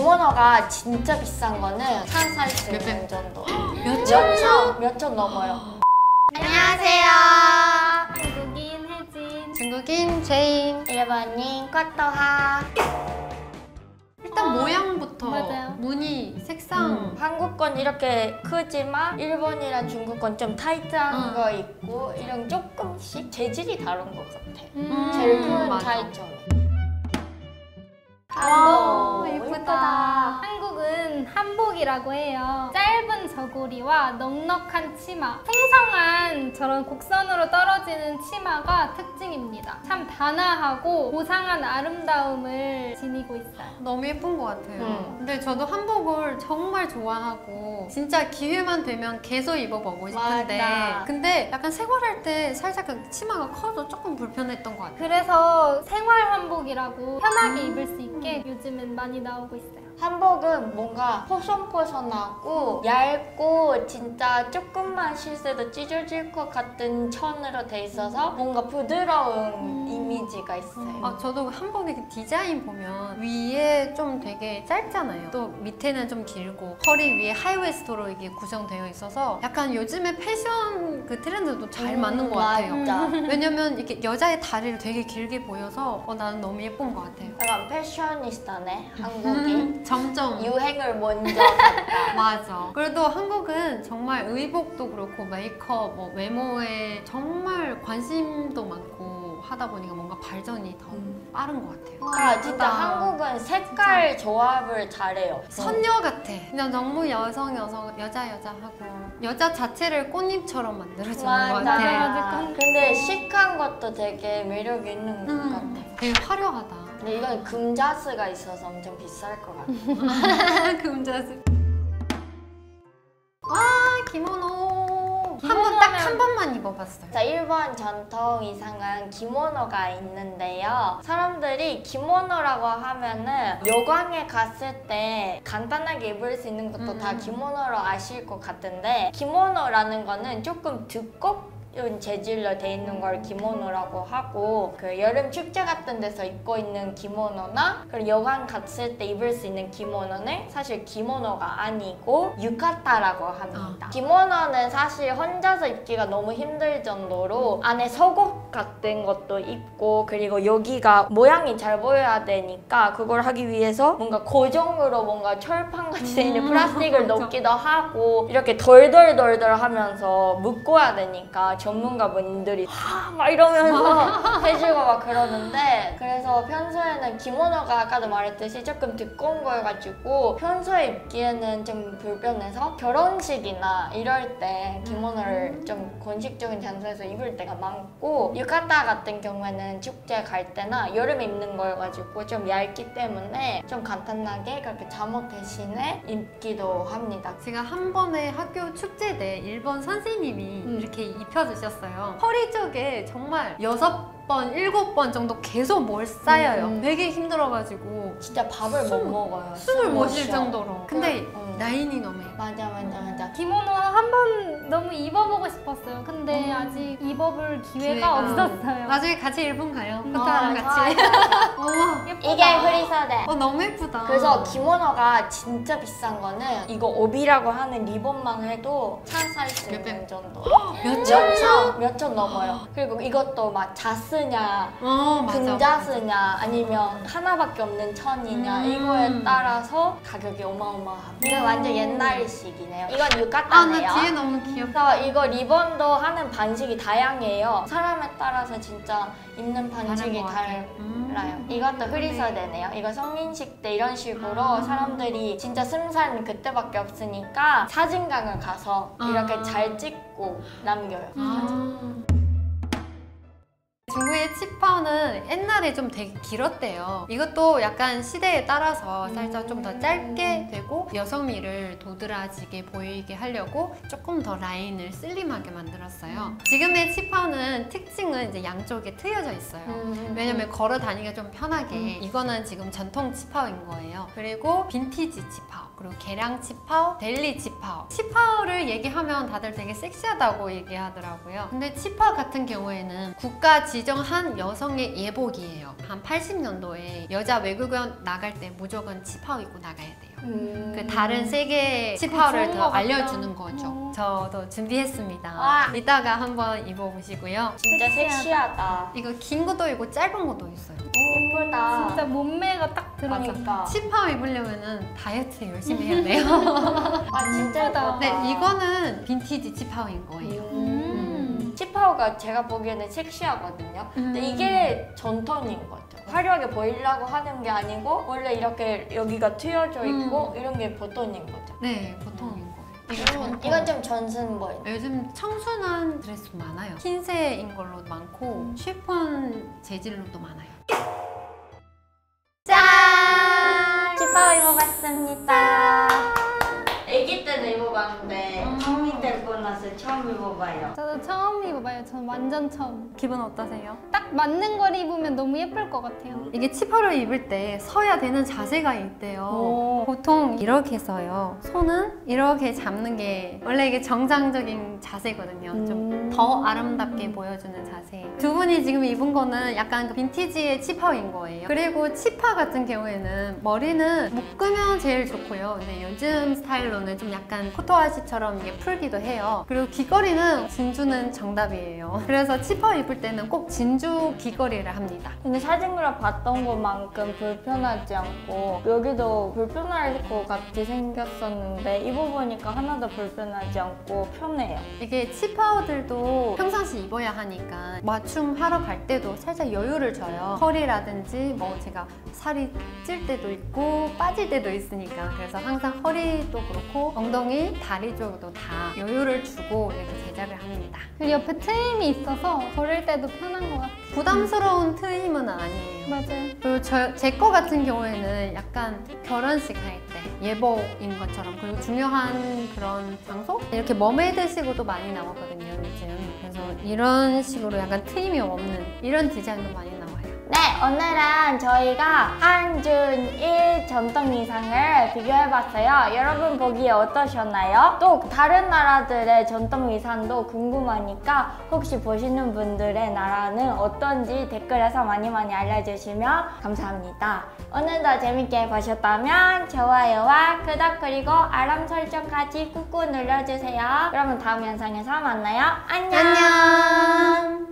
기모노가 진짜 비싼 거는 한 살 수 있는 정도. 몇 천 넘어요. 안녕하세요. 중국인 혜진, 중국인 제인. 일본인 쿼터하. 일단 모양부터 맞아요. 무늬, 색상. 한국 건 이렇게 크지만 일본이랑 중국 건 좀 타이트한 거 있고 이런 조금씩 재질이 다른 것 같아. 제일 큰 맞아. 차이점. 한복 예쁘다. 한국은 한복이라고 해요. 짧은 저고리와 넉넉한 치마, 풍성한 저런 곡선으로 떨어지는 치마가 특징입니다. 참 단아하고 고상한 아름다움을 지니고 있어요. 너무 예쁜 것 같아요. 근데 저도 한복을 정말 좋아하고 진짜 기회만 되면 계속 입어보고 싶은데 맞아. 근데 약간 생활할 때 살짝 그 치마가 커서 조금 불편했던 것 같아요. 그래서 생활 한복이라고 편하게 입을 수 있게 요즘엔 많이 나오고 있어요. 한복은 뭔가 포송포송하고 얇고 진짜 조금만 실수해도 찢어질 것 같은 천으로 돼 있어서 뭔가 부드러운 이미지가 있어요. 저도 한복의 그 디자인 보면 위에 좀 되게 짧잖아요. 또 밑에는 좀 길고 허리 위에 하이웨스트로 이게 구성되어 있어서 약간 요즘의 패션 그 트렌드도 잘 맞는 것 같아요. 맞아. 왜냐면 이렇게 여자의 다리를 되게 길게 보여서 나는 너무 예쁜 것 같아요. 약간 패셔니스타네, 한국이. 점점 유행을 먼저 갔다. 맞아. 그래도 한국은 정말 의복도 그렇고 메이크업, 뭐 외모에 정말 관심도 많고 하다 보니까 뭔가 발전이 더 빠른 것 같아요. 아, 진짜 한국은 색깔 조합을 잘해요. 선녀 같아. 그냥 너무 여자 하고 여자 자체를 꽃잎처럼 만들어주는 것 같아. 맞아. 근데 시크한 것도 되게 매력 있는 것 같아. 되게 화려하다. 근데 이건 금자스가 있어서 엄청 비쌀 것 같아. 금자스. 와, 기모노. 한 번만 입어봤어요. 자, 일본 전통 의상은 기모노가 있는데요. 사람들이 기모노라고 하면은 여관에 갔을 때 간단하게 입을 수 있는 것도 다 기모노로 아실 것 같은데 기모노라는 거는 조금 두껍 재질로 돼 있는 걸 기모노라고 하고 그 여름 축제 같은 데서 입고 있는 기모노나 그리고 여관 갔을 때 입을 수 있는 기모노는 사실 기모노가 아니고 유카타라고 합니다. 기모노는 사실 혼자서 입기가 너무 힘들 정도로 안에 속옷 같은 것도 입고 그리고 여기가 모양이 잘 보여야 되니까 그걸 하기 위해서 뭔가 고정으로 뭔가 철판같이 돼 있는 플라스틱을 넣기도 하고 이렇게 덜덜덜덜 하면서 묶어야 되니까 전문가분들이 막 이러면서 해주고 막 그러는데 그래서 평소에는 기모노가 아까도 말했듯이 조금 두꺼운 거여가지고 평소에 입기에는 좀 불편해서 결혼식이나 이럴 때 기모노를 좀 공식적인 장소에서 입을 때가 많고 유카타 같은 경우에는 축제 갈 때나 여름에 입는 거여가지고 좀 얇기 때문에 좀 간단하게 그렇게 잠옷 대신에 입기도 합니다. 제가 한 번에 학교 축제 때 일본 선생님이 이렇게 입혀주셨어요. 허리 쪽에 정말 6번, 7번 정도 계속 뭘 쌓여요. 되게 힘들어가지고 진짜 밥을 못 먹어요. 숨을 못 쉴 쉬어. 정도로. 근데 라인이 너무 예뻐요. 맞아. 기모노 한 번 너무 입어보고 싶었어요. 근데 아직 입어볼 기회가 없었어요. 나중에 같이 일본 가요. 아, 코타랑 같이. 어머, 예쁘다. 이게 프리서데. 너무 예쁘다. 그래서 기모노가 진짜 비싼 거는 이거 오비라고 하는 리본만 해도 살 수 있는 정도. 몇 천 넘어요. 그리고 이것도 막 자스냐, 맞아. 금자스냐, 아니면 하나밖에 없는 천이냐 이거에 따라서 가격이 어마어마합니다. 이건 완전 옛날식이네요. 이건 유카타네요. 나 뒤에 너무 귀엽다. 그래서 이거 리본도 하는 반식이 다양해요. 사람에 따라서 진짜 입는 반식이 달라요. 이것도 흐리서대네요. 이거 성인식 때 이런 식으로 사람들이 진짜 승산 그때밖에 없으니까 사진관을 가서 이렇게 잘 찍고 남겨요. 중국의 치파오는 옛날에 좀 되게 길었대요. 이것도 약간 시대에 따라서 살짝 좀 더 짧게 되고 여성미를 도드라지게 보이게 하려고 조금 더 라인을 슬림하게 만들었어요. 지금의 치파오는 특징은 이제 양쪽에 트여져 있어요. 왜냐면 걸어 다니기가 좀 편하게. 이거는 지금 전통 치파오인 거예요. 그리고 빈티지 치파오. 그리고 개량 치파오, 델리 치파오. 치파오를 얘기하면 다들 되게 섹시하다고 얘기하더라고요. 근데 치파오 같은 경우에는 국가 지정한 여성의 예복이에요. 한 80년도에 여자 외국인 나갈 때 무조건 치파오 입고 나가야 돼요. 그 다른 세계 치파오를 좋은 더 것 같다. 알려주는 거죠. 저도 준비했습니다. 와. 이따가 한번 입어보시고요. 진짜 섹시하다. 이거 긴 것도 있고 짧은 것도 있어요. 예쁘다. 진짜 몸매가 딱 들어가. 그러니까. 치파오 입으려면 다이어트 열심히 해야 돼요. 아 진짜 예쁘다. 네, 이거는 빈티지 치파오인 거예요. 치파오가 제가 보기에는 섹시하거든요. 근데 이게 전통인 것 같아요. 화려하게 보이려고 하는 게 아니고 원래 이렇게 여기가 트여져 있고 이런 게 보통인 거죠. 네, 보통인 거예요. 이거 전통. 이건 좀 전승보인. 요즘 청순한 드레스 많아요. 흰색인 걸로 많고 쉬폰 재질로도 많아요. 짠! 치파오 입어봤습니다. 아기 때는 입어봤는데 성인 되고 나서 처음 입어봐요. 저도 처음 입어봐요. 저는 완전 처음. 기분 어떠세요? 딱 맞는 걸 입으면 너무 예쁠 것 같아요. 이게 치파오를 입을 때 서야 되는 자세가 있대요. 오. 보통 이렇게 서요. 손은 이렇게 잡는 게 원래 이게 정상적인 자세거든요. 좀 더 아름답게 보여주는 자세. 두 분이 지금 입은 거는 약간 그 빈티지의 치파오인 거예요. 그리고 치파 같은 경우에는 머리는 묶으면 제일 좋고요. 근데 요즘 스타일로는 좀 약간 코토아지처럼 이게 풀기도 해요. 그리고 귀걸이는 진주는 정답이에요. 그래서 치파 입을 때는 꼭 진주 귀걸이를 합니다. 근데 사진으로 봤던 것만큼 불편하지 않고 여기도 불편할 것 같이 생겼었는데 입어보니까 하나도 불편하지 않고 편해요. 이게 치파오들도 평상시 입어야 하니까 맞춤 하러 갈 때도 살짝 여유를 줘요. 허리라든지 뭐 제가 살이 찔 때도 있고 빠질 때도 있으니까 그래서 항상 허리도 그렇고 엉덩이, 다리 쪽도 다 여유를 주고 이렇게 제작을 합니다. 그리고 옆에 트임이 있어서 걸을 때도 편한 것 같아요. 부담스러운 트임은 아니에요. 맞아요. 그리고 제 거 같은 경우에는 약간 결혼식 할 때 예복인 것처럼 그리고 중요한 그런 장소? 이렇게 머메이드식으로도 많이 나오거든요, 요즘. 그래서 이런 식으로 약간 트임이 없는 이런 디자인도 많이 나와요. 네, 오늘은 저희가 한준일 전통 의상을 비교해봤어요. 여러분 보기에 어떠셨나요? 또 다른 나라들의 전통 의상도 궁금하니까 혹시 보시는 분들의 나라는 어떤지 댓글에서 많이 알려주시면 감사합니다. 오늘도 재밌게 보셨다면 좋아요와 구독 그리고 알람 설정까지 꾹꾹 눌러주세요. 그러면 다음 영상에서 만나요. 안녕! 안녕!